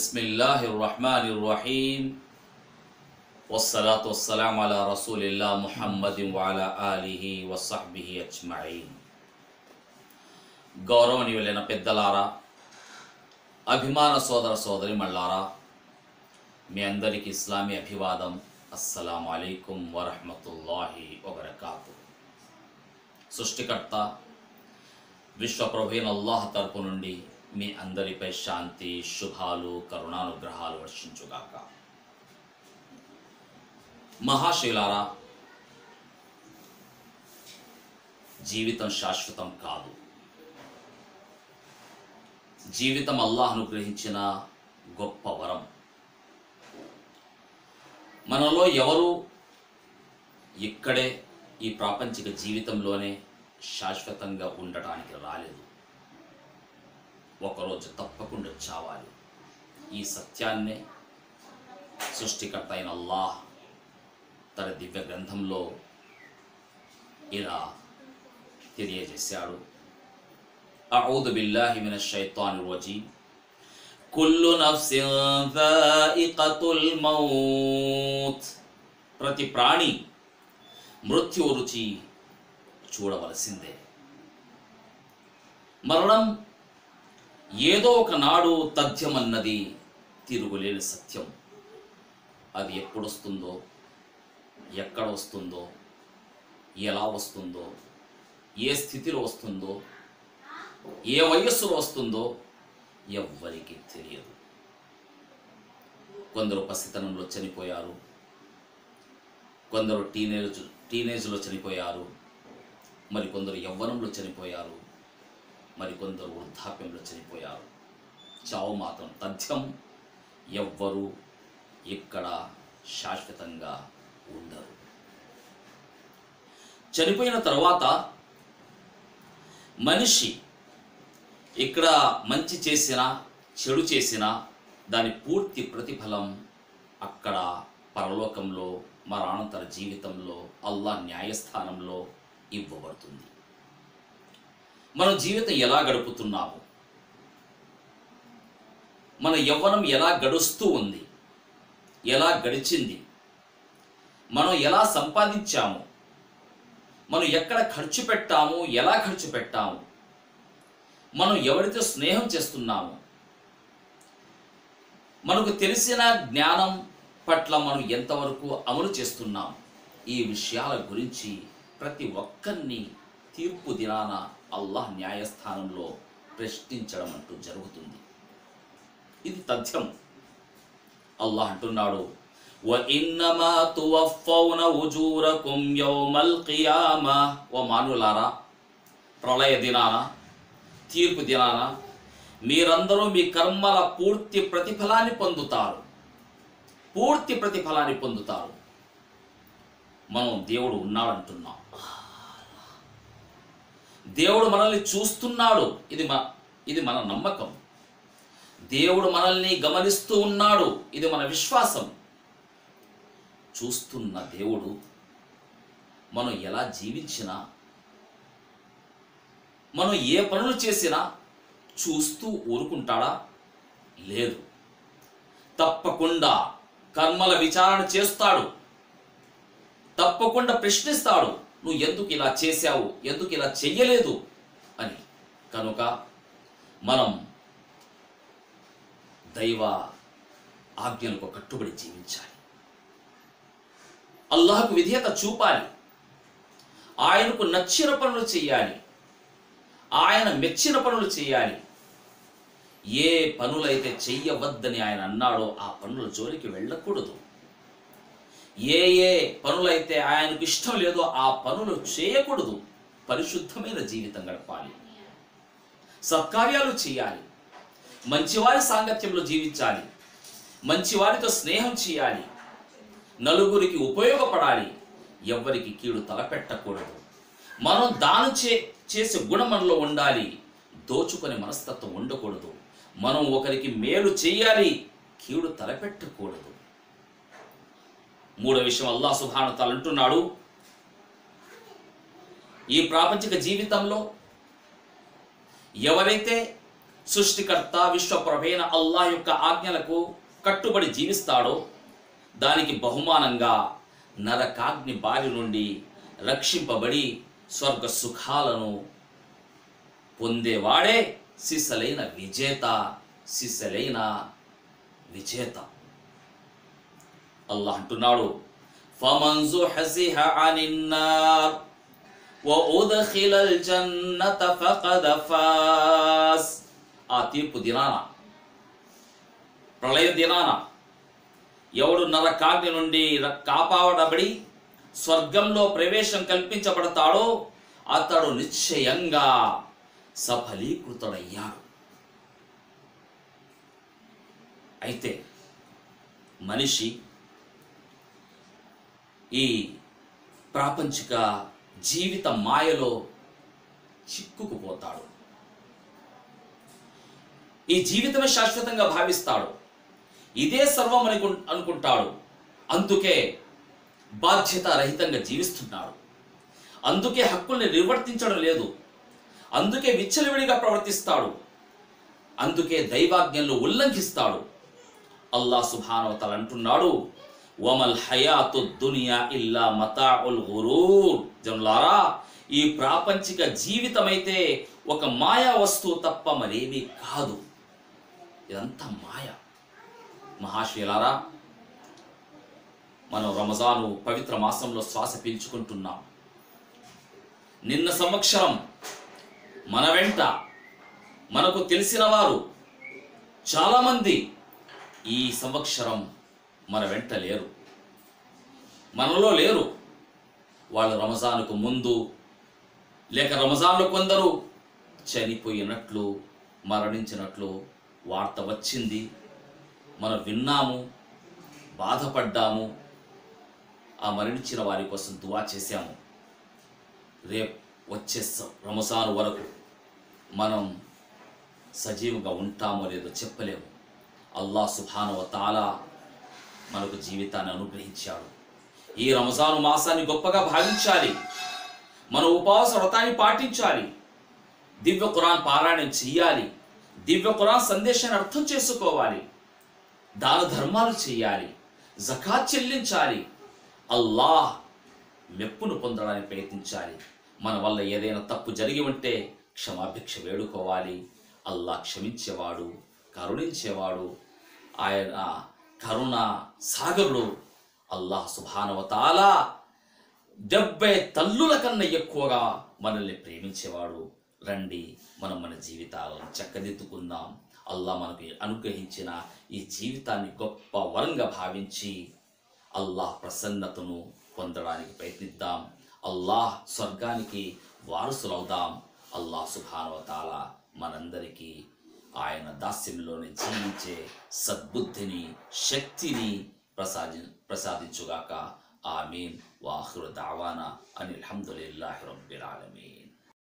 बिस्मिल्लाहिर्रहमानिर्रहीम वस्सलातु वस्सलामु अला रसूलिल्लाह मुहम्मदिन व अला आलिहि व सहबिहि अज्मईन। గౌరవనీయులైన పెద్దలారా, అభిమాన సోదర సోదరిమణులారా, మీ అందరికీ ఇస్లామీ అభివాదం. అస్సలాము అలైకుం వరహ్మతుల్లాహి వబరకాతు. సృష్టికర్త విశ్వప్రభువైన అల్లాహ్ తరపు నుండి మీ అందరిపై శాంతి, శుభాలు, కరుణానుగ్రహాలు వర్షించుగాక. మహాశివులారా, జీవితం శాశ్వతం కాదు. జీవితం అల్లాహ్ అనుగ్రహించిన గొప్ప వరం. మనలో ఎవరు ఇక్కడే ఈ ప్రాపంచిక జీవితంలోనే శాశ్వతంగా ఉండటానికి రాలేదు. ఒకరోజు తప్పకుండా చావాలి. ఈ సత్యాన్నే సృష్టికర్త అయిన అల్లాహ్ తన దివ్య గ్రంథంలో ఇలా తెలియజేశాడు. అఊదు బిల్లాహి మినష్ షైతానిర్ రజీం. కుల్లు నఫ్సిన్ జాయికతుల్ మౌత్. ప్రతి ప్రాణి మృత్యు రుచి చూడవలసిందే. మరణం ఏదో ఒకనాడు తథ్యమన్నది తిరుగులేని సత్యం. అది ఎప్పుడొస్తుందో, ఎక్కడ వస్తుందో, ఎలా వస్తుందో, ఏ స్థితిలో వస్తుందో, ఏ వయస్సులో వస్తుందో ఎవ్వరికీ తెలియదు. కొందరు పసితనంలో చనిపోయారు, కొందరు టీనేజ్లో చనిపోయారు, మరికొందరు యవ్వనంలో చనిపోయారు, మరికొందరు వృద్ధాప్యంలో చనిపోయారు. చావు మాత్రం తథ్యం. ఎవ్వరూ ఇక్కడ శాశ్వతంగా ఉండరు. చనిపోయిన తర్వాత మనిషి ఇక్కడ మంచి చేసినా చెడు చేసినా దాని పూర్తి ప్రతిఫలం అక్కడ పరలోకంలో, మరణానంతర జీవితంలో, అల్లాహ్ న్యాయస్థానంలో ఇవ్వబడుతుంది. మన జీవితం ఎలా గడుపుతున్నాము, మన యవ్వనం ఎలా గడుస్తూ ఉంది, ఎలా గడిచింది, మనం ఎలా సంపాదించాము, మనం ఎక్కడ ఖర్చు పెట్టాము, ఎలా ఖర్చు పెట్టాము, మనం ఎవరితో స్నేహం చేస్తున్నాము, మనకు తెలిసిన జ్ఞానం పట్ల మనం ఎంతవరకు అమలు చేస్తున్నాం, ఈ విషయాల గురించి ప్రతి ఒక్కరిని తీర్పు దినాన అల్లాహ్ న్యాయస్థానంలో ప్రశ్నించడం అంటూ జరుగుతుంది. ఇది తథ్యం. అల్లాహ్ అంటున్నాడు, వ ఇన్నమా తువఫౌన ఉజూరకుం యౌమల్ ఖియామా. ఓ మానవులారా, ప్రళయ దినాన, తీర్పు దినాన మీరందరూ మీ కర్మల పూర్తి ప్రతిఫలాన్ని పొందుతారు. పూర్తి ప్రతిఫలాన్ని పొందుతారు. మనం దేవుడు ఉన్నాడంటున్నాం. దేవుడు మనల్ని చూస్తున్నాడు. ఇది మన నమ్మకం. దేవుడు మనల్ని గమనిస్తూ ఉన్నాడు. ఇది మన విశ్వాసం. చూస్తున్న దేవుడు మనం ఎలా జీవించినా, మనం ఏ పనులు చేసినా చూస్తూ ఊరుకుంటాడా? లేదు. తప్పకుండా కర్మల విచారణ చేస్తాడు. తప్పకుండా ప్రశ్నిస్తాడు, నువ్వు ఎందుకు ఇలా చేశావు, ఎందుకు ఇలా చెయ్యలేదు అని. కనుక మనం దైవ ఆజ్ఞలకు కట్టుబడి జీవించాలి. అల్లాహకు విధేయత చూపాలి. ఆయనకు నచ్చిన పనులు చేయాలి. ఆయన మెచ్చిన పనులు చేయాలి. ఏ పనులైతే చెయ్యవద్దని ఆయన అన్నాడో ఆ పనుల జోలికి వెళ్ళకూడదు. ఏ పనులైతే ఆయనకు ఇష్టం లేదో ఆ పనులు చేయకూడదు. పరిశుద్ధమైన జీవితం గడపాలి. సత్కార్యాలు చేయాలి. మంచివారి సాంగత్యంలో జీవించాలి. మంచివారితో స్నేహం చేయాలి. నలుగురికి ఉపయోగపడాలి. ఎవ్వరికి కీడు తలపెట్టకూడదు. మనం దానం చేసే గుణం మనలో ఉండాలి. దోచుకునే మనస్తత్వం ఉండకూడదు. మనం ఒకరికి మేలు చేయాలి, కీడు తలపెట్టకూడదు. మూడో విషయం, అల్లాహ్ సుబ్హానహు వ తఆలా అంటున్నాడు, ఈ ప్రాపంచిక జీవితంలో ఎవరైతే సృష్టికర్త విశ్వప్రభైన అల్లాహ్ యొక్క ఆజ్ఞలకు కట్టుబడి జీవిస్తాడో దానికి బహుమానంగా నరకాగ్ని బారి నుండి రక్షింపబడి స్వర్గ సుఖాలను పొందేవాడే సిసలైన విజేత. అల్లాహ్ అంటున్నాడు, ఫమన్ జుహ్జిహ అనిన్ నార్ వఉద్ఖిలల్ జన్నత ఫఖద్ ఫాస్. ఆ తీర్పు దినాన, ప్రళయ దినాన ఎవడు నరకాగ్ని నుండి కాపాడబడి స్వర్గంలో ప్రవేశం కల్పించబడతాడో అతడు నిశ్చయంగా సఫలీకృతుడయ్యాడు. అయితే మనిషి ఈ ప్రాపంచిక జీవిత మాయలో చిక్కుకుపోతాడు. ఈ జీవితమే శాశ్వతంగా భావిస్తాడు, ఇదే సర్వం అనుకుంటాడు. అందుకే బాధ్యత రహితంగా జీవిస్తున్నాడు. అందుకే హక్కుల్ని నిర్వర్తించడం లేదు. అందుకే విచ్చలవిడిగా ప్రవర్తిస్తాడు. అందుకే దైవాజ్ఞలు ఉల్లంఘిస్తాడు. అల్లాహ్ సుబ్హానహు వ తఆలా అంటున్నాడు, వమల్ హయాతు దునియా ఇల్లా మతాఉల్ గురూర్. జనులారా, ఈ ప్రాపంచిక జీవితమైతే ఒక మాయా వస్తువు తప్ప మరేమీ కాదు. ఇదంతా మాయ. మహాశయులారా, మనం రమజాను పవిత్ర మాసంలో శ్వాస పీల్చుకుంటున్నాం. నిన్న సంవత్సరం మన వెంట మనకు తెలిసిన వారు చాలామంది ఈ సంవత్సరం మన వెంట లేరు, మనలో లేరు. వాళ్ళు రమజానుకు ముందు లేక రమజాన్లో కొందరు చనిపోయినట్లు, మరణించినట్లు వార్త వచ్చింది. మనం విన్నాము, బాధపడ్డాము, ఆ మరణించిన వారి కోసం దువా చేశాము. రేపు వచ్చే రమజాను వరకు మనం సజీవంగా ఉంటామో లేదో చెప్పలేము. అల్లాహ్ సుబ్హానహు వ తఆలా మనకు జీవితాన్ని అనుగ్రహించాడు. ఈ రమజాను మాసాన్ని గొప్పగా భావించాలి. మన ఉపవాస వ్రతాన్ని పాటించాలి. దివ్య ఖురాన్ పారాయణం చెయ్యాలి. దివ్య ఖురాన్ సందేశాన్ని అర్థం చేసుకోవాలి. దాన ధర్మాలు చేయాలి. జకాత్ చెల్లించాలి. అల్లాహ్ మెప్పును పొందడానికి ప్రయత్నించాలి. మన వల్ల ఏదైనా తప్పు జరిగి ఉంటే క్షమాభిక్ష వేడుకోవాలి. అల్లాహ్ క్షమించేవాడు, కరుణించేవాడు, ఆయన కరుణ సాగరుడు. అల్లాహ్ సుబ్హానహు వ తఆలా 70 తల్లుల కన్నా ఎక్కువగా మనల్ని ప్రేమించేవాడు. రండి, మనం మన జీవితాలను చక్కదిద్దుకుందాం. అల్లాహ్ మనకు అనుగ్రహించిన ఈ జీవితాన్ని గొప్ప వరంగా భావించి అల్లాహ్ ప్రసన్నతను పొందడానికి ప్రయత్నిద్దాం. అల్లాహ్ స్వర్గానికి వారసులవుదాం. అల్లాహ్ సుబ్హానహు వ తఆలా మనందరికీ ఆయన దాస్యంలోనే జీవించే సద్బుద్ధిని, శక్తిని ప్రసాదించుగాక. ఆమీన్. వాఖిరు దావానా అనిల్ హమ్దులిల్లాహి రబ్బిల్ ఆలమీన్.